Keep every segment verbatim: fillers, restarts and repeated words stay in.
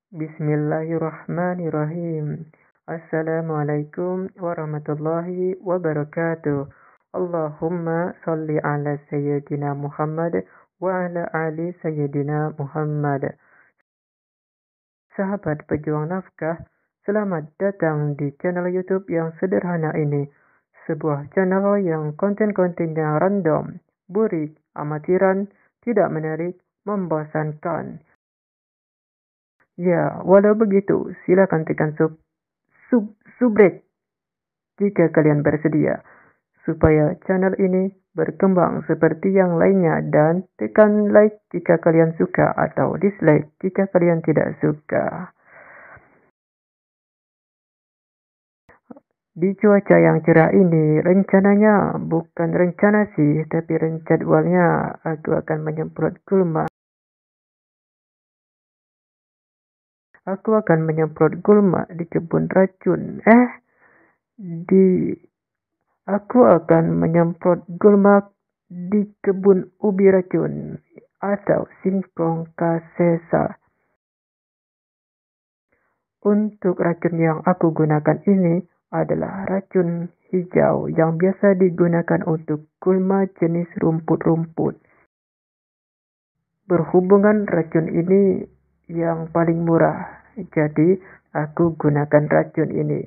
Bismillahirrahmanirrahim. Assalamualaikum warahmatullahi wabarakatuh. Allahumma salli ala Sayyidina Muhammad wa ala ali Sayyidina Muhammad. Sahabat pejuang nafkah, selamat datang di channel YouTube yang sederhana ini. Sebuah channel yang konten-kontennya random, burik, amatiran, tidak menarik, membosankan. Ya, walau begitu, silakan tekan sub, sub, subrek jika kalian bersedia, supaya channel ini berkembang seperti yang lainnya, dan tekan like jika kalian suka atau dislike jika kalian tidak suka. Di cuaca yang cerah ini, rencananya bukan rencana sih, tapi rencadwalnya aku akan menyemprot gulma. Aku akan menyemprot gulma di kebun racun. Eh, di aku akan menyemprot gulma di kebun ubi racun atau singkong kasesa. Untuk racun yang aku gunakan ini adalah racun hijau yang biasa digunakan untuk gulma jenis rumput-rumput. Berhubungan racun ini yang paling murah, jadi aku gunakan racun ini.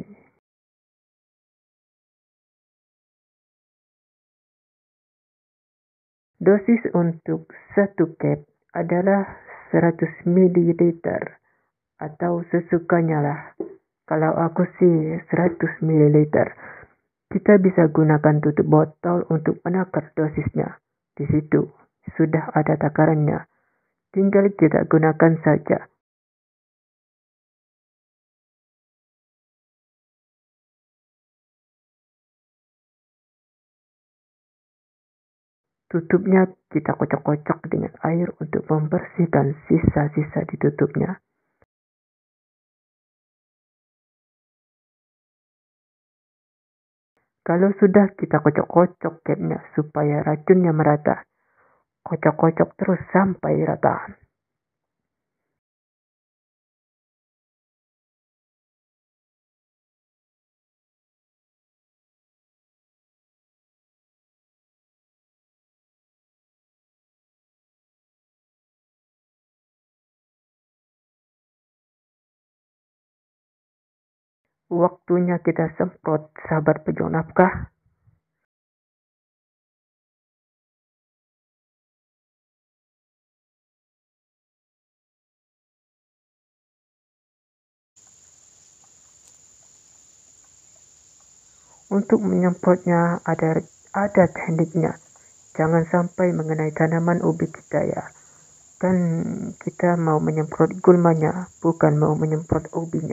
Dosis untuk satu cap adalah seratus mililiter atau sesukanya lah. Kalau aku sih seratus mililiter. Kita bisa gunakan tutup botol untuk menakar dosisnya. Di situ sudah ada takarannya. Tinggal kita gunakan saja. Tutupnya kita kocok-kocok dengan air untuk membersihkan sisa-sisa di tutupnya. Kalau sudah kita kocok-kocok capnya supaya racunnya merata. Kocok-kocok terus sampai rata. Waktunya kita semprot, sahabat pejuang nafkah. Untuk menyemprotnya ada ada tekniknya. Jangan sampai mengenai tanaman ubi kita ya. Kan kita mau menyemprot gulmanya, bukan mau menyemprot ubinya.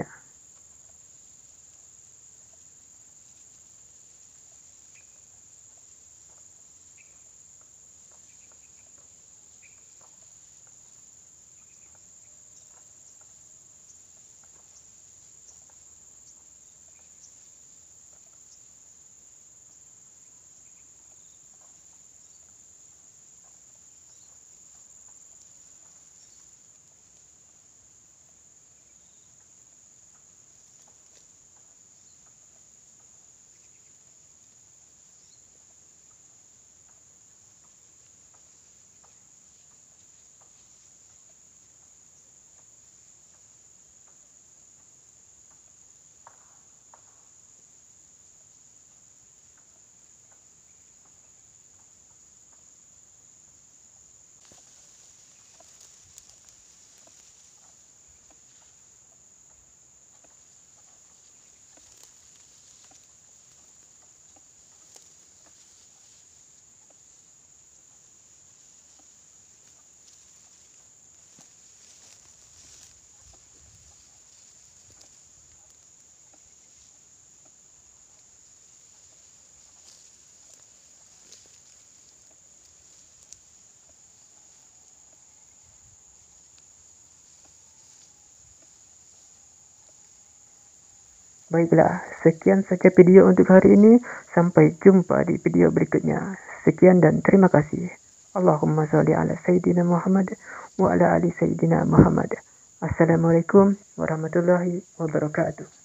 Baiklah, sekian saja video untuk hari ini. Sampai jumpa di video berikutnya. Sekian dan terima kasih. Allahumma sholli ala Sayyidina Muhammad wa ala ali Sayyidina Muhammad. Assalamualaikum warahmatullahi wabarakatuh.